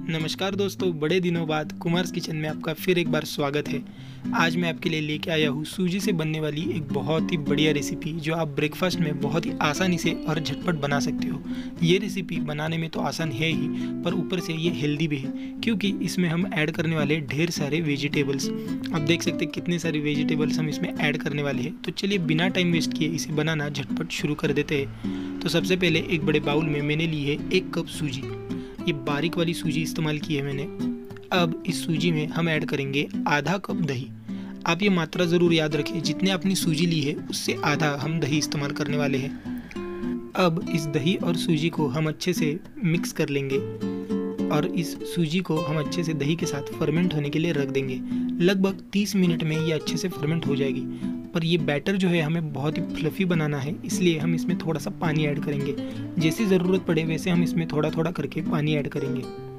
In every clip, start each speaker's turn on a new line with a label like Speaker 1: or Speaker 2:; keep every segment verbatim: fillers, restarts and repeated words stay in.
Speaker 1: नमस्कार दोस्तों, बड़े दिनों बाद कुमार्स किचन में आपका फिर एक बार स्वागत है। आज मैं आपके लिए लेके आया हूँ सूजी से बनने वाली एक बहुत ही बढ़िया रेसिपी जो आप ब्रेकफास्ट में बहुत ही आसानी से और झटपट बना सकते हो। ये रेसिपी बनाने में तो आसान है ही, पर ऊपर से ये हेल्दी भी है क्योंकि इसमें हम ऐड करने वाले ढेर सारे वेजिटेबल्स। आप देख सकते हैं कितने सारे वेजिटेबल्स हम इसमें ऐड करने वाले हैं। तो चलिए बिना टाइम वेस्ट किए इसे बनाना झटपट शुरू कर देते हैं। तो सबसे पहले एक बड़े बाउल में मैंने ली है एक कप सूजी। ये बारीक वाली सूजी इस्तेमाल की है मैंने। अब इस सूजी में हम ऐड करेंगे आधा कप दही। आप ये मात्रा ज़रूर याद रखें, जितने आपने सूजी ली है उससे आधा हम दही इस्तेमाल करने वाले हैं। अब इस दही और सूजी को हम अच्छे से मिक्स कर लेंगे और इस सूजी को हम अच्छे से दही के साथ फर्मेंट होने के लिए रख देंगे। लगभग तीस मिनट में ये अच्छे से फर्मेंट हो जाएगी। पर ये बैटर जो है हमें बहुत ही फ्लफ़ी बनाना है, इसलिए हम इसमें थोड़ा सा पानी ऐड करेंगे। जैसी ज़रूरत पड़े वैसे हम इसमें थोड़ा थोड़ा करके पानी ऐड करेंगे।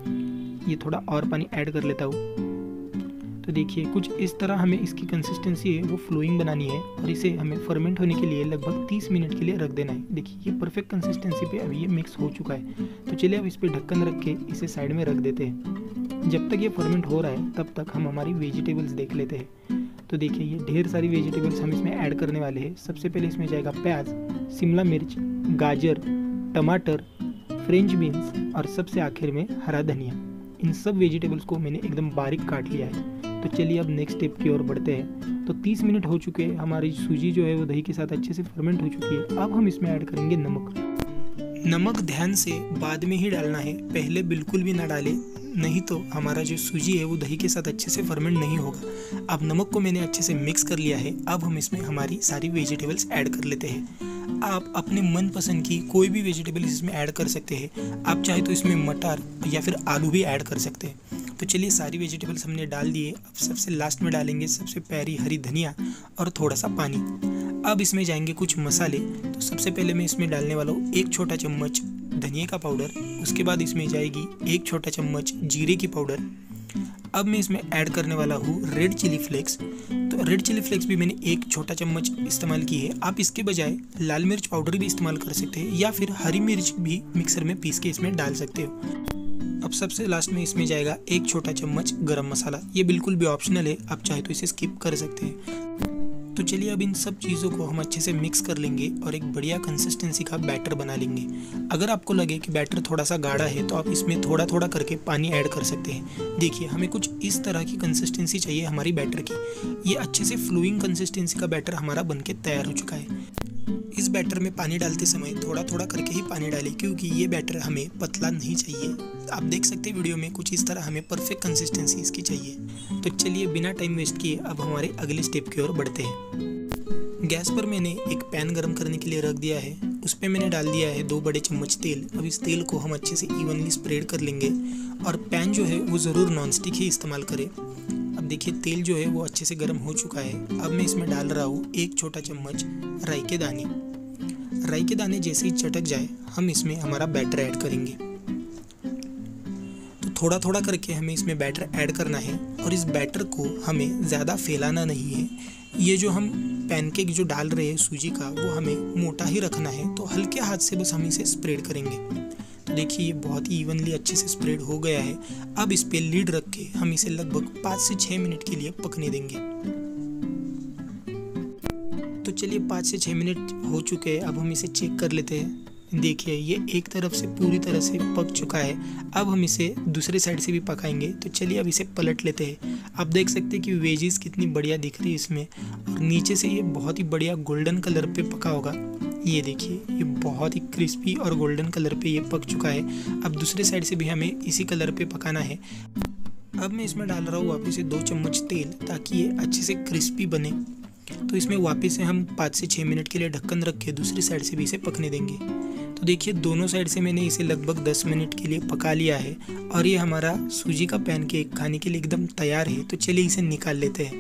Speaker 1: ये थोड़ा और पानी ऐड कर लेता हूँ। तो देखिए कुछ इस तरह हमें इसकी कंसिस्टेंसी है वो फ्लोइंग बनानी है और इसे हमें फर्मेंट होने के लिए लगभग तीस मिनट के लिए रख देना है। देखिए ये परफेक्ट कंसिस्टेंसी पे अभी ये मिक्स हो चुका है। तो चलिए अब इस पर ढक्कन रख के इसे साइड में रख देते हैं। जब तक ये फर्मेंट हो रहा है तब तक हम हमारी वेजिटेबल्स देख लेते हैं। तो देखिए ये ढेर सारी वेजिटेबल्स हम इसमें ऐड करने वाले हैं। सबसे पहले इसमें जाएगा प्याज, शिमला मिर्च, गाजर, टमाटर, फ्रेंच बीन्स और सबसे आखिर में हरा धनिया। इन सब वेजिटेबल्स को मैंने एकदम बारीक काट लिया है। तो चलिए अब नेक्स्ट स्टेप की ओर बढ़ते हैं। तो तीस मिनट हो चुके हैं, हमारी सूजी जो है वो दही के साथ अच्छे से फर्मेंट हो चुकी है। अब हम इसमें ऐड करेंगे नमक। नमक ध्यान से बाद में ही डालना है, पहले बिल्कुल भी ना डालें, नहीं तो हमारा जो सूजी है वो दही के साथ अच्छे से फर्मेंट नहीं होगा। अब नमक को मैंने अच्छे से मिक्स कर लिया है। अब हम इसमें हमारी सारी वेजिटेबल्स ऐड कर लेते हैं। आप अपने मनपसंद की कोई भी वेजिटेबल्स इसमें ऐड कर सकते हैं। आप चाहे तो इसमें मटर या फिर आलू भी ऐड कर सकते हैं। तो चलिए सारी वेजिटेबल्स हमने डाल दिए। अब सबसे लास्ट में डालेंगे सबसे प्यारी हरी धनिया और थोड़ा सा पानी। अब इसमें जाएंगे कुछ मसाले। तो सबसे पहले मैं इसमें डालने वाला हूँ एक छोटा चम्मच धनिया का पाउडर। उसके बाद इसमें जाएगी एक छोटा चम्मच जीरे की पाउडर। अब मैं इसमें ऐड करने वाला हूँ रेड चिली फ्लेक्स। तो रेड चिली फ्लेक्स भी मैंने एक छोटा चम्मच इस्तेमाल की है। आप इसके बजाय लाल मिर्च पाउडर भी इस्तेमाल कर सकते हैं या फिर हरी मिर्च भी मिक्सर में पीस के इसमें डाल सकते हो। अब सबसे लास्ट में इसमें जाएगा एक छोटा चम्मच गरम मसाला। ये बिल्कुल भी ऑप्शनल है, आप चाहे तो इसे स्किप कर सकते हैं। तो चलिए अब इन सब चीज़ों को हम अच्छे से मिक्स कर लेंगे और एक बढ़िया कंसिस्टेंसी का बैटर बना लेंगे। अगर आपको लगे कि बैटर थोड़ा सा गाढ़ा है तो आप इसमें थोड़ा थोड़ा करके पानी ऐड कर सकते हैं। देखिए हमें कुछ इस तरह की कंसिस्टेंसी चाहिए हमारी बैटर की। ये अच्छे से फ्लोइंग कंसिस्टेंसी का बैटर हमारा बनके तैयार हो चुका है। इस बैटर में पानी डालते समय थोड़ा थोड़ा करके ही पानी डालें क्योंकि ये बैटर हमें पतला नहीं चाहिए। आप देख सकते हैं वीडियो में कुछ इस तरह हमें परफेक्ट कंसिस्टेंसी इसकी चाहिए। तो चलिए बिना टाइम वेस्ट किए अब हमारे अगले स्टेप की ओर बढ़ते हैं। गैस पर मैंने एक पैन गरम करने के लिए रख दिया है। उस पर मैंने डाल दिया है दो बड़े चम्मच तेल। अब इस तेल को हम अच्छे से इवनली स्प्रेड कर लेंगे और पैन जो है वो ज़रूर नॉनस्टिक ही इस्तेमाल करें। अब देखिए तेल जो है वो अच्छे से गर्म हो चुका है। अब मैं इसमें डाल रहा हूँ एक छोटा चम्मच राई के दाने। राई के दाने जैसे ही चटक जाए हम इसमें हमारा बैटर ऐड करेंगे। तो थोड़ा थोड़ा करके हमें इसमें बैटर ऐड करना है और इस बैटर को हमें ज़्यादा फैलाना नहीं है। ये जो हम पैनकेक जो डाल रहे हैं सूजी का वो हमें मोटा ही रखना है। तो हल्के हाथ से बस हम इसे स्प्रेड करेंगे। तो देखिए ये बहुत ही इवनली अच्छे से स्प्रेड हो गया है। अब इस पे लीड रख के हम इसे लगभग पाँच से छः मिनट के लिए पकने देंगे। तो चलिए पाँच से छः मिनट हो चुके हैं। अब हम इसे चेक कर लेते हैं। देखिए ये एक तरफ से पूरी तरह से पक चुका है। अब हम इसे दूसरे साइड से भी पकाएंगे। तो चलिए अब इसे पलट लेते हैं। आप देख सकते हैं कि वेजीज कितनी बढ़िया दिख रही है इसमें और नीचे से ये बहुत ही बढ़िया गोल्डन कलर पे पका होगा। ये देखिए ये बहुत ही क्रिस्पी और गोल्डन कलर पे ये पक चुका है। अब दूसरे साइड से भी हमें इसी कलर पे पकाना है। अब मैं इसमें डाल रहा हूँ वापस से दो चम्मच तेल ताकि ये अच्छे से क्रिस्पी बने। तो इसमें वापस से हम पाँच से छः मिनट के लिए ढक्कन रख के दूसरी साइड से भी इसे पकने देंगे। तो देखिए दोनों साइड से मैंने इसे लगभग दस मिनट के लिए पका लिया है और ये हमारा सूजी का पैनकेक खाने के लिए एकदम तैयार है। तो चलिए इसे निकाल लेते हैं।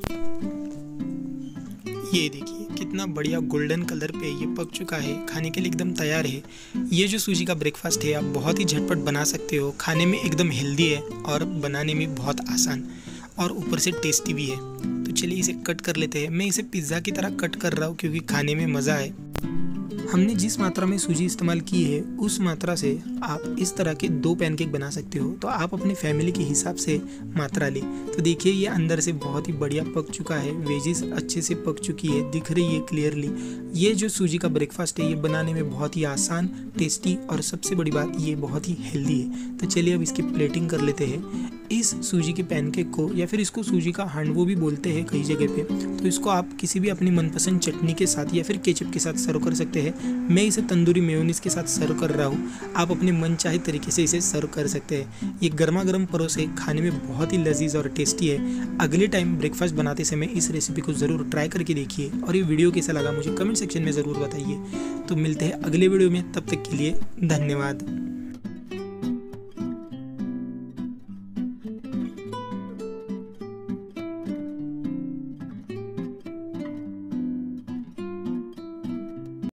Speaker 1: ये देखिए कितना बढ़िया गोल्डन कलर पे ये पक चुका है, खाने के लिए एकदम तैयार है। ये जो सूजी का ब्रेकफास्ट है आप बहुत ही झटपट बना सकते हो। खाने में एकदम हेल्दी है और बनाने में बहुत आसान और ऊपर से टेस्टी भी है। तो चलिए इसे कट कर लेते हैं। मैं इसे पिज़्ज़ा की तरह कट कर रहा हूँ क्योंकि खाने में मज़ा आए। हमने जिस मात्रा में सूजी इस्तेमाल की है उस मात्रा से आप इस तरह के दो पैनकेक बना सकते हो। तो आप अपनी फैमिली के हिसाब से मात्रा लें। तो देखिए ये अंदर से बहुत ही बढ़िया पक चुका है, वेजिस अच्छे से पक चुकी है, दिख रही है क्लियरली। ये जो सूजी का ब्रेकफास्ट है ये बनाने में बहुत ही आसान, टेस्टी और सबसे बड़ी बात ये बहुत ही हेल्दी है। तो चलिए अब इसकी प्लेटिंग कर लेते हैं। इस सूजी के पैनकेक को, या फिर इसको सूजी का हांडवो भी बोलते हैं कई जगह पे, तो इसको आप किसी भी अपनी मनपसंद चटनी के साथ या फिर केचप के साथ सर्व कर सकते हैं। मैं इसे तंदूरी मेयोनीज के साथ सर्व कर रहा हूँ, आप अपने मनचाहे तरीके से इसे सर्व कर सकते हैं। ये गर्मा गर्म परोसे खाने में बहुत ही लजीज और टेस्टी है। अगले टाइम ब्रेकफास्ट बनाते समय इस रेसिपी को ज़रूर ट्राई करके देखिए और ये वीडियो कैसा लगा मुझे कमेंट सेक्शन में ज़रूर बताइए। तो मिलते हैं अगले वीडियो में, तब तक के लिए धन्यवाद।